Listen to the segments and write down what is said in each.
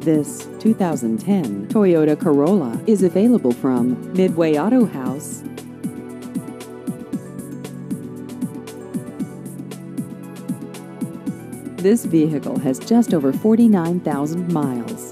This 2010 Toyota Corolla is available from Midway Auto House. This vehicle has just over 49,000 miles.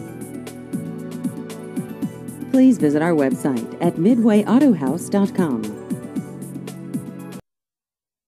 Please visit our website at midwayautohouse.com.